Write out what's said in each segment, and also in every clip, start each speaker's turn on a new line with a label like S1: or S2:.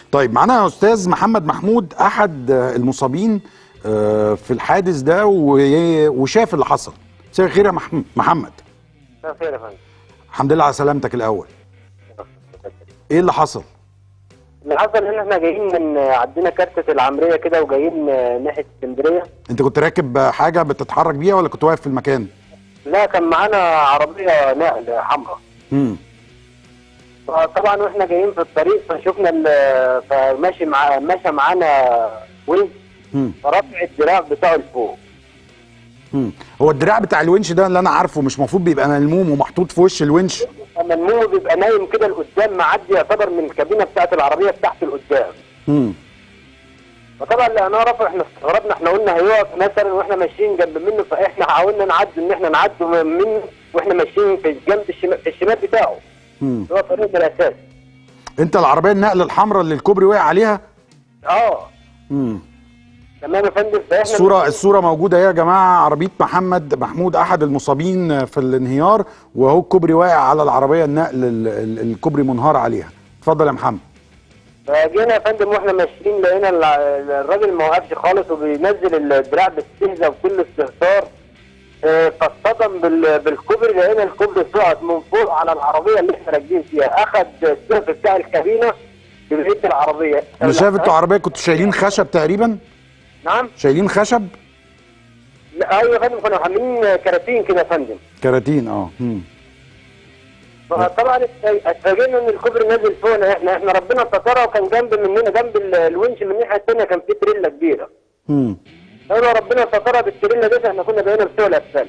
S1: طيب معانا يا استاذ محمد محمود احد المصابين في الحادث ده وشاف اللي حصل. مساء الخير يا محمد.
S2: مساء الخير يا فندم.
S1: الحمد لله على سلامتك الاول. ايه اللي حصل؟
S2: اللي حصل ان احنا جايين من عندنا كارتة العمرية كده وجايين ناحية اسكندرية.
S1: انت كنت راكب حاجة بتتحرك بيها ولا كنت واقف في المكان؟
S2: لا، كان معانا عربية نقل حمراء. طبعا واحنا جايين في الطريق فشفنا فماشي ماشي معانا ونش فرفع الدراع بتاعه لفوق.
S1: هو الدراع بتاع الونش ده اللي انا عارفه مش المفروض بيبقى ملموم ومحطوط في وش الونش؟
S2: ملموم، بيبقى نايم كده لقدام، معدي يعتبر من الكابينه بتاعت العربيه تحت لقدام. فطبعا لقيناه رفع، احنا استغربنا، احنا قلنا هيقف مثلا واحنا ماشيين جنب منه، فاحنا حاولنا نعدي ان احنا نعدي منه واحنا ماشيين في جنب الشمال بتاعه. هو طريقنا الاساسي.
S1: انت العربيه النقل الحمراء اللي الكوبري وقع عليها؟
S2: تمام يا فندم. فاحنا
S1: الصوره موجوده اهي يا جماعه، عربيه محمد محمود احد المصابين في الانهيار، وهو الكوبري واقع على العربيه النقل الكوبري منهار عليها. اتفضل يا محمد.
S2: فجينا يا فندم واحنا ماشيين لقينا الراجل ما وقفش خالص وبينزل الدراع باستهزاء وكل استهتار. فاصطدم بالكوبري، لقينا الكوبري سقط من فوق على العربيه اللي احنا راكبين فيها، اخذ السقف بتاع الكابينه ببقيه العربيه.
S1: انا شايف انتوا عربيه كنتوا شايلين خشب تقريبا؟
S2: نعم شايلين
S1: خشب؟
S2: لا ايوه يا فندم، كنا عاملين كراتين كده يا فندم.
S1: كراتين
S2: طبعا اتفاجئنا ان الكوبري نازل فوقنا، احنا ربنا سترها، وكان جنب مننا جنب الونش من الناحيه الثانيه كان في تريلا كبيره. لو ربنا سترها بالتريلا دي احنا كنا بقينا بسوق الاسفل.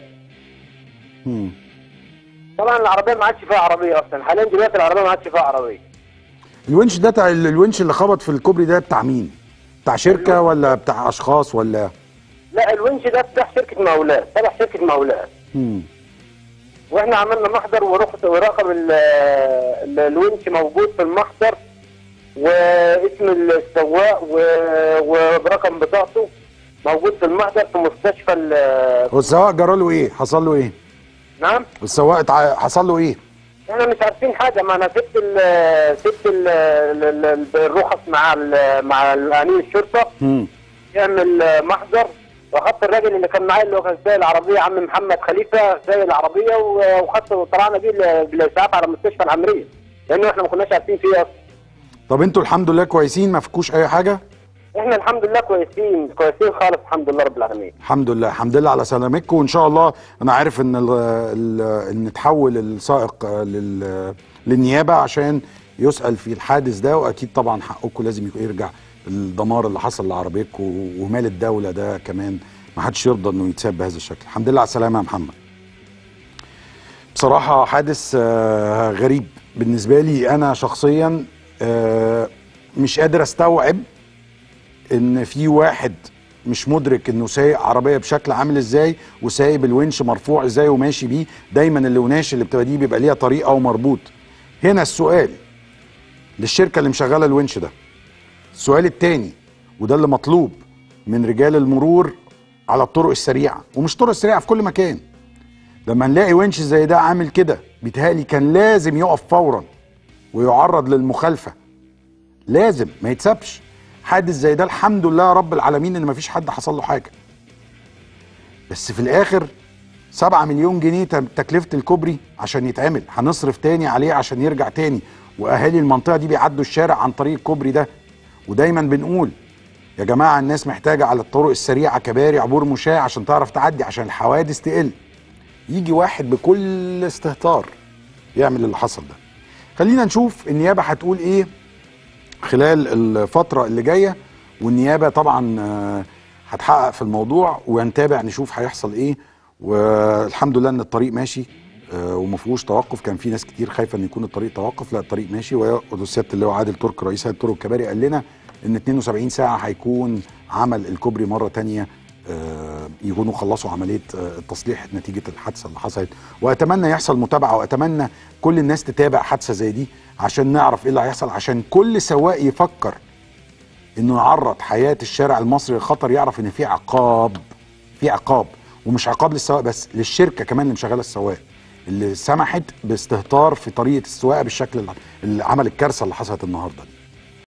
S2: طبعا العربيه ما عادش فيها عربيه اصلا، حاليا دلوقتي العربيه ما عادش فيها عربيه.
S1: الونش ده الونش اللي خبط في الكوبري ده بتاع مين؟ بتاع شركه ولا بتاع اشخاص ولا؟
S2: لا، الونش ده بتاع شركه مقاولات، تبع شركه مقاولات. واحنا عملنا محضر ورقم الونش موجود في المحضر، واسم السواق ورقم بطاقته موجود في المحضر في مستشفى
S1: والسواق جرى له ايه؟ حصل له ايه؟
S2: نعم؟
S1: السواق حصل له ايه؟
S2: احنا مش عارفين حاجه، ما انا سبت الرخص مع امين الشرطه يعمل محضر، واخدت الراجل اللي كان معايا اللي هو كان سايق العربيه، عم محمد خليفه، سايق العربيه، وخدت وطلعنا بيه بالاسعاف على مستشفى العمريه، لانه احنا ما كناش عارفين فيه اصلا.
S1: طب انتوا الحمد لله كويسين، ما فيكوش اي حاجه؟
S2: احنا الحمد لله كويسين خالص، الحمد لله رب العالمين.
S1: الحمد لله على سلامتكم، وان شاء الله انا عارف ان تحول السائق للنيابه عشان يسأل في الحادث ده، واكيد طبعا حقكم لازم يرجع. الدمار اللي حصل لعربيتكم ومال الدوله ده كمان ما حدش يرضى انه يتساب بهذا الشكل. الحمد لله على السلامه يا محمد. بصراحه حادث غريب بالنسبه لي انا شخصيا، مش قادر استوعب ان في واحد مش مدرك انه سايق عربيه بشكل عامل ازاي، وسايب الونش مرفوع ازاي وماشي بيه. دايما الوناش اللي بتبقى دي بيبقى ليها طريقه ومربوط. هنا السؤال للشركه اللي مشغله الونش ده، السؤال التاني وده اللي مطلوب من رجال المرور على الطرق السريعه، ومش الطرق السريعه في كل مكان، لما نلاقي ونش زي ده عامل كده بيتهيألي كان لازم يقف فورا ويعرض للمخالفه، لازم ما يتسابش. حادث زي ده الحمد لله رب العالمين ان مفيش حد حصل له حاجه، بس في الاخر 7 مليون جنيه تكلفه الكوبري عشان يتعمل، هنصرف تاني عليه عشان يرجع تاني، واهالي المنطقه دي بيعدوا الشارع عن طريق الكوبري ده. ودايما بنقول يا جماعه الناس محتاجه على الطرق السريعه كباري عبور مشاة عشان تعرف تعدي، عشان الحوادث تقل. يجي واحد بكل استهتار يعمل اللي حصل ده. خلينا نشوف النيابه هتقول ايه خلال الفترة اللي جاية، والنيابة طبعا هتحقق في الموضوع ونتابع نشوف هيحصل ايه. والحمد لله ان الطريق ماشي وما فيهوش توقف. كان في ناس كتير خايفة ان يكون الطريق توقف، لا الطريق ماشي. وسيادة اللواء عادل ترك رئيس هيئة الطرق الكباري قال لنا ان 72 ساعة هيكون عمل الكوبري مرة تانية، يكونوا خلصوا عملية التصليح نتيجة الحادثة اللي حصلت. واتمنى يحصل متابعة، واتمنى كل الناس تتابع حادثة زي دي عشان نعرف ايه اللي هيحصل، عشان كل سواق يفكر انه يعرض حياة الشارع المصري للخطر يعرف ان في عقاب، ومش عقاب للسواق بس، للشركة كمان اللي مشغلة السواق اللي سمحت باستهتار في طريقة السواقة بالشكل اللي عمل الكارثة اللي حصلت النهاردة دي.